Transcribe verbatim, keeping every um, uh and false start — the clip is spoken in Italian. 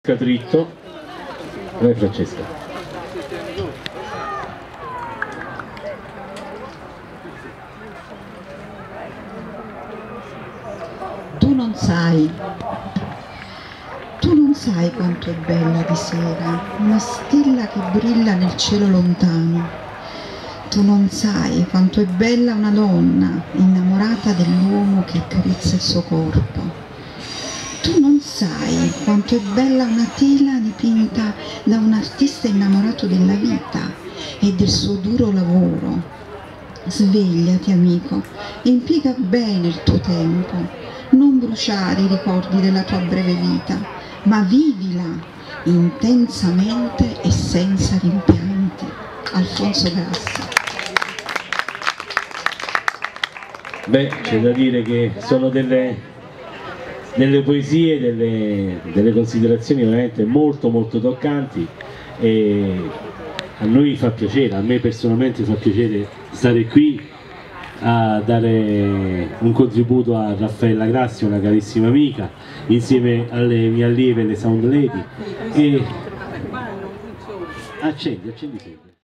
Dritto, lei Francesca. Tu non sai, tu non sai quanto è bella di sera, una stella che brilla nel cielo lontano. Tu non sai quanto è bella una donna innamorata dell'uomo che accarezza il suo corpo. Tu non sai quanto è bella una tela dipinta da un artista innamorato della vita e del suo duro lavoro. Svegliati, amico, e impiega bene il tuo tempo. Non bruciare i ricordi della tua breve vita, ma vivila intensamente e senza rimpianti. Alfonso Grassi. Beh, c'è da dire che sono delle... delle poesie, delle, delle considerazioni veramente molto molto toccanti, e a noi fa piacere, a me personalmente fa piacere stare qui a dare un contributo a Raffaella Grassi, una carissima amica, insieme alle mie allieve, le Sound Lady. E accendi, accendi sempre.